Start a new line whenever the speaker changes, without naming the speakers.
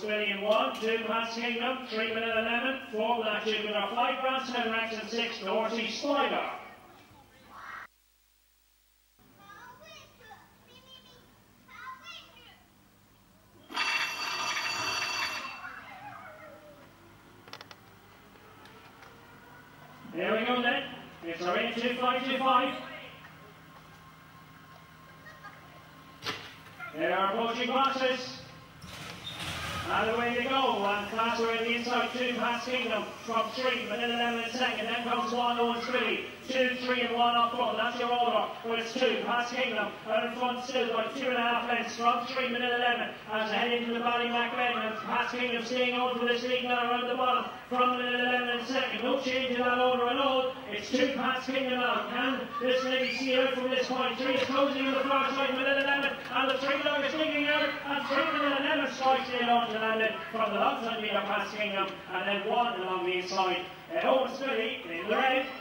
Swilly in 1, 2 Pats Kingdom, 3 Manila Lemon, 4 Black Jupiter, 5 Grand 7 Rex and 6 Dorsey Spider. There we go then. It's our 82525. They are approaching boxes. And away they go. And Classer in the inside 2 Pats Kingdom from 3, Manila Lemon in second. Then comes 1 Owen Swilly. 2, 3 and 1 up front. That's your order. But it's 2 Pats Kingdom. Out in front still by 2.5 lengths from 3 Manila Lemon. As they head into the Ballymac Bend. And Pats Kingdom staying on for this league now around the bottom. From Manila Lemon in second. No change in that order at all. It's 2 Pats Kingdom out. Can this lady see out from this point? 3 is closing on the far side. Manila Lemon. And the 3 dog is leading out. And 3 Manila Lemon strikes in on to land it from the long side of Pats Kingdom. And then 1 along the inside. Owen Swilly in the red.